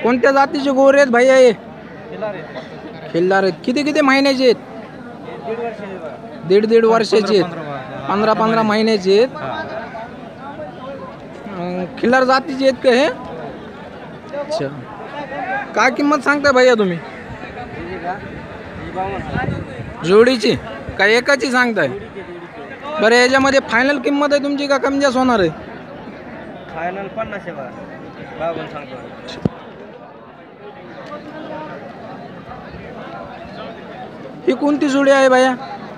कोणत्या जातीचे गोरे आहेत भैया हे? खिल्लार आहेत. किती किती महिन्याचे आहेत? दीड वर्षाचे आहेत. 15 महिन्याचे आहेत. खिल्लार जातीचे आहेत का हे? अच्छा. काय किंमत सांगताय भैया तुम्ही जोडीची? काय एकाची सांगताय? बरं याच्यामध्ये फायनल किंमत आहे तुमची का कमी जास्त होणार आहे? फायनल 50 आहे बघा. बाबून सांगतो. ही कोणती जोडी आहे भैया?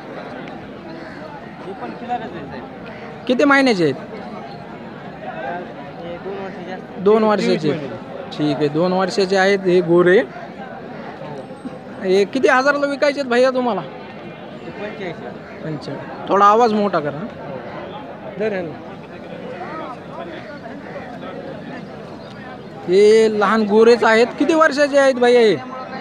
ही पण खिलारच आहे. किती महिन्याचे आहेत? हे 2 वर्ष जास्त. 2 वर्षाचे. ठीक आहे 2 वर्षाचे आहेत हे गोरे. हे किती हजाराला विकायचे आहेत भैया तुम्हाला? 85. थोडा आवाज मोठा करा. हे लहान गोरेच आहेत. किती वर्षाचे आहेत भैया हे?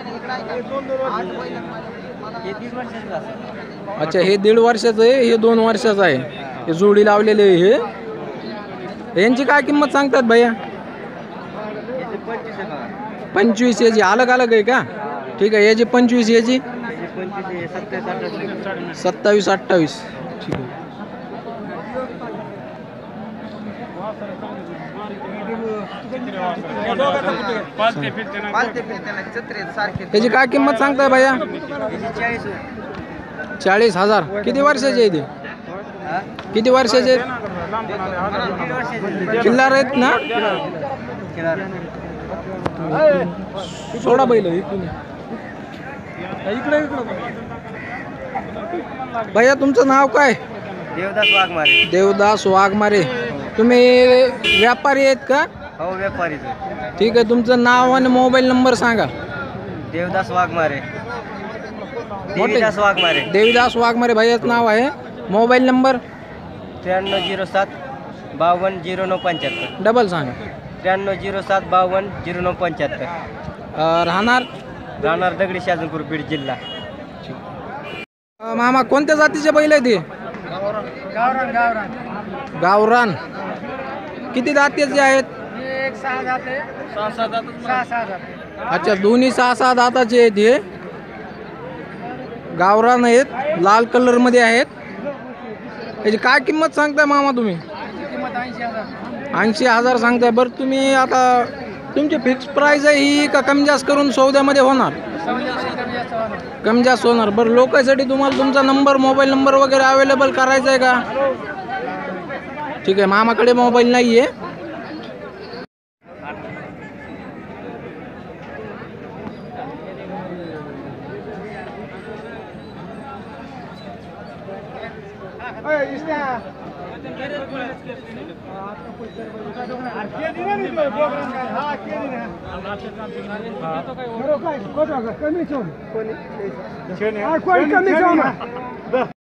हे 1.5 वर्षाचं असेल. अच्छा हे 1.5 वर्षाचं आहे. हे 2 वर्षाचं आहे. हे जोडी लावलेले आहे हे. यांची काय किंमत सांगतात भैया? याचे 25 आहे बघा. 25 याची अलग अलग आहे का? ठीक आहे याची 25 याची याचे 25 आहे. 27 28. ठीक आहे. याची काय किंमत सांगताय भैया? 40,000. किती वर्षाचे आहे ते? किती वर्षाचे आहेत? खिल्लार आहेत ना? सोडा बैल इकडे. भैया तुमचं नाव काय? देवदास वाघमारे. देवदास वाघमारे. तुम्ही व्यापारी आहेत का? हो व्यापारीच. ठीक आहे तुमचं नाव आणि मोबाईल नंबर सांगा. देवदास वाघमारे. देवीदास वाघमारे. देवीदास वाघमारे भैयाचं नाव आहे. Mobile number 9307 520975. डबल सांगा. 9307 520975. राहणार दगडी शाजनपूर बीड जिल्हा. मामा कोणत्या जातीचे बैल आहे ते? गावरान. किती दाताचे आहेत? अच्छा दोन्ही 6-6 दाताचे आहेत हे. गावरान आहेत. लाल कलर मध्ये आहेत. याची काय किंमत सांगताय मामा तुम्ही? 80,000 सांगताय. बरं तुम्ही आता तुमची फिक्स प्राइस आहे ही का कमी जास्त करून सौद्यामध्ये होणार? कमी जास्त होणार. बरं लोकांसाठी तुम्हाला तुमचा नंबर मोबाईल नंबर वगैरे अवेलेबल करायचा आहे का? ठीक आहे मामाकडे मोबाईल नाही आहे. कमी